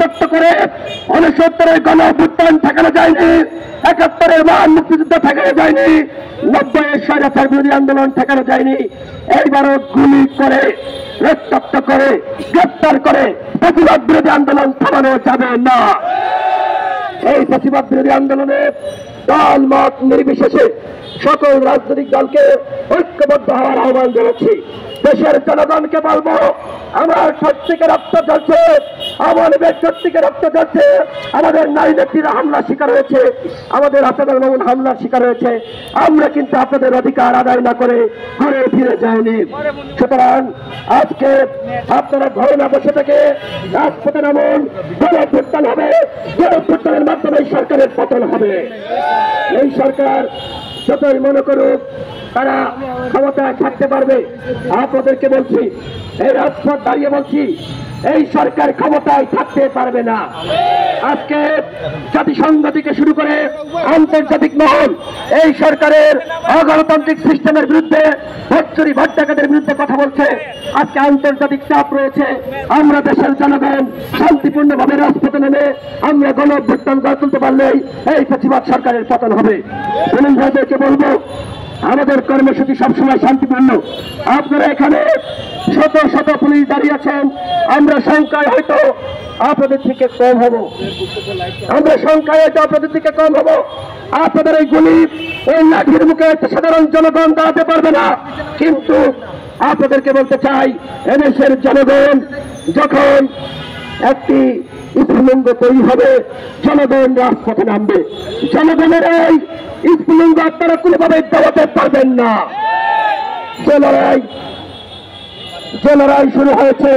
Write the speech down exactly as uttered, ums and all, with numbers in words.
রক্তাক্ত করে উনসত্তরের গণ অভ্যুত্থান ঠেকানো যায়নি, একাত্তরের মহান মুক্তিযুদ্ধ ঠেকানো যায়নি, নব্বইয়ের স্বৈরাচার বিরোধী আন্দোলন ঠেকানো যায়নি। এইবারও গুলি করে রক্তাক্ত করে গ্রেপ্তার করে প্রতিবাদ বিরোধী আন্দোলন থামানো যাবে না। এই প্রতিবাদ বিরোধী আন্দোলনে দল মত নির্বিশেষে সকল রাজনৈতিক দলকে ঐক্যবদ্ধ হওয়ার আহ্বান জানাচ্ছি। দেশের জনগণকে বলবো, আমার শক্তিকে রক্ত চলছে, আমার শক্তিকে রক্ত চলছে, আমাদের নারী নেত্রীরা হামলার শিকার হয়েছে, আমাদের আপনাদের মামুন হামলার শিকার হয়েছে। আমরা কিন্তু আপনাদের অধিকার আদায় না করে ঘুরে ফিরে যাইনি। সুতরাং আজকে আপনারা ঘরে না বসে থেকে রাজপথে নামুন, গণঅভ্যুত্থান হবে, গণঅভ্যুত্থানের মাধ্যমে সরকারের পতন হবে। এই সরকার যতই মনে করুক তারা ক্ষমতায় থাকতে পারবে, আপনাদেরকে বলছি, এই রাজপথ দাঁড়িয়ে বলছি, এই সরকার ক্ষমতায় থাকতে পারবে না। আজকে জাতিসংঘ থেকে শুরু করে আন্তর্জাতিক মহল এই সরকারের অগণতান্ত্রিক সিস্টেমের বিরুদ্ধে, ভোটচুরি ভোট ডাকাতের বিরুদ্ধে কথা বলছে। আজকে আন্তর্জাতিক চাপ রয়েছে। আমরা দেশের জনগণ শান্তিপূর্ণভাবে রাজপথে নেমে আমরা গণ অভ্যুত্থান গড়ে তুলতে পারলেই এই প্রতিবাদ সরকারের পতন হবে। পুলিশ ভাইদেরকে বলবো, আমাদের কর্মসূচি সবসময় শান্তিপূর্ণ। আপনারা এখানে শত শত পুলিশ দাঁড়িয়ে আছেন, আমরা সংখ্যায় হয়তো আপনাদের থেকে কম হব, আমরা সংখ্যায় হয়তো আপনাদের থেকে কম হব। আপনাদের এই গুলি, এই লাঠির মুখে সাধারণ জনগণ দাঁড়াতে পারবে না। কিন্তু আপনাদেরকে বলতে চাই, এদেশের জনগণ যখন একটি স্ফুলিঙ্গ তৈরি হবে, জনগণ রাজপথে নামবে। জনগণের এই স্ফুলিঙ্গ আপনারা কোনোভাবে দাবাতে পারবেন না। যে লড়াই যে লড়াই শুরু হয়েছে,